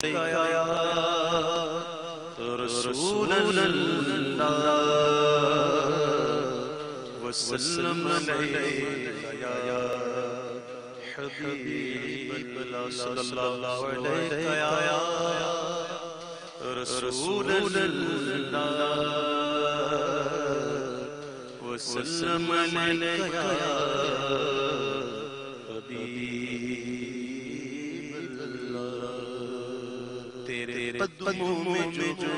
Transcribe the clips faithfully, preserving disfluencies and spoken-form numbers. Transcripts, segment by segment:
یا رسول اللہ وسلم علیکہ یا حبیب اللہ صلی اللہ علیکہ یا رسول اللہ وسلم علیکہ یا حبیب اللہ تیرے قدموں میں جو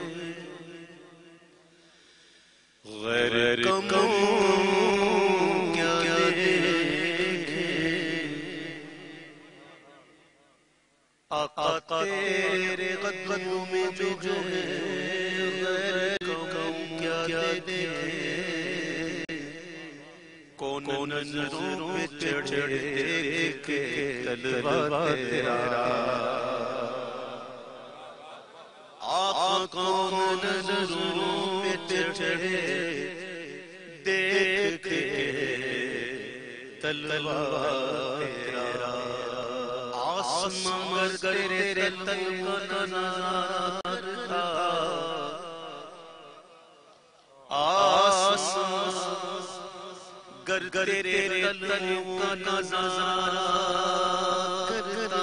غیر کموں کیا دیکھے آقا تیرے قدموں میں جو ہے غیر کموں کیا دیکھے کون نظروں پہ چڑھے دیکھے طلبہ تیرا آقا کون نظروں پہ چڑھے دیکھے طلبہ تیرا آسمان تیرے طلبہ کا نظر تھا آسمان گر تیرے طلبہ کا نظر کرتا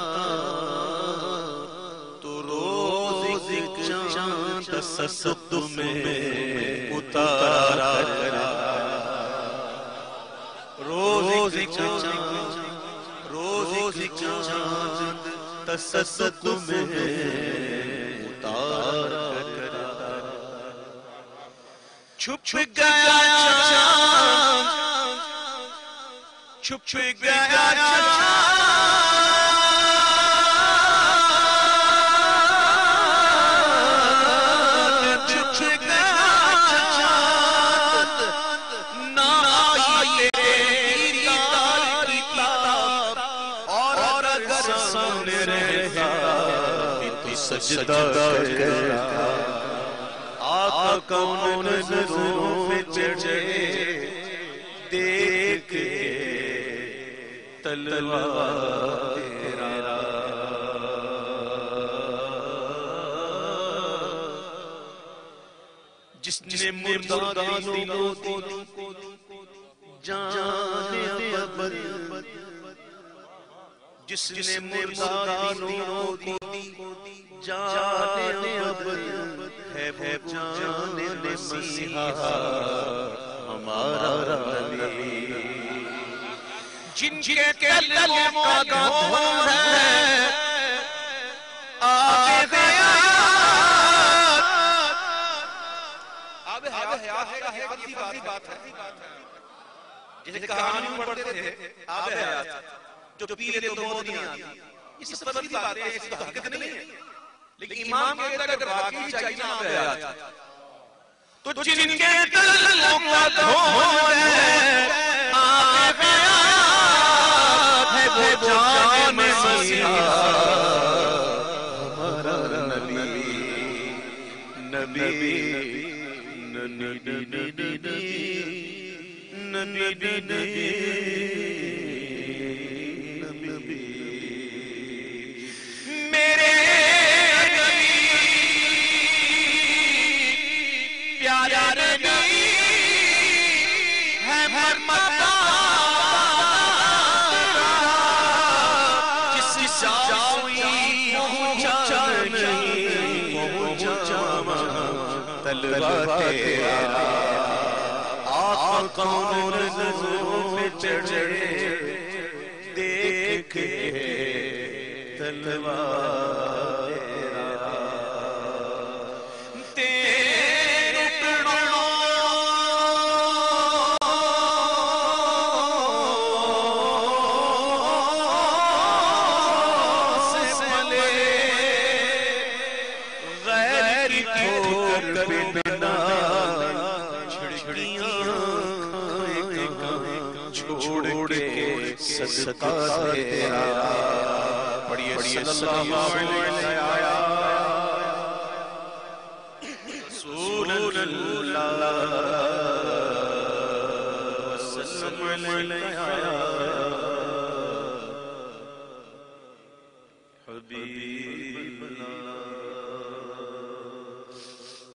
تو روز چاند سست میں اتارا کرا روز چاند روز چاند تسست میں اتارا کرا چھپ چھپ گیا چاند چھپ چھپ گیا چاند سجدہ کرتا آقا کون نظروں پہ چڑھے دیکھے طلبہ تیرا جس نے مردگانوں کو جان ابد جس نے مردگانوں کو جان ابد ہے وہ جان مسیحا ہمارا نبی جن کے قلبوں کا دھون ہے آب حیات آب حیات ہے بات ہے جیسے کہانی پڑھتے تھے آب حیات جو پیلے تو موت نہیں آتی یہ سب پر کی بات ہے اس تو حقیقت نہیں ہے لیکن امام کہتا ہے اگر واقعی چاہیے نہ آب حیات تو جن کے دلوں کا دھون ہے آب حیات ہے وہ جان مسیحا ہمارا نبی نبی نبی نبی نبی میرے نبی پیارے نبی ہے مرمتا جس جاوئی پہنچا نہیں پہنچا طلبہ تیرا آقا کون نظروں پہ چڑھے دیکھے طلبہ تیرا تیرے ٹکڑوں سے ملے غیر کی ٹھوکر بنا چھڑکیاں چھوڑ کے صدقہ تیرا پڑھیے صلی اللہ علیہ رسول اللہ وسلم علیہ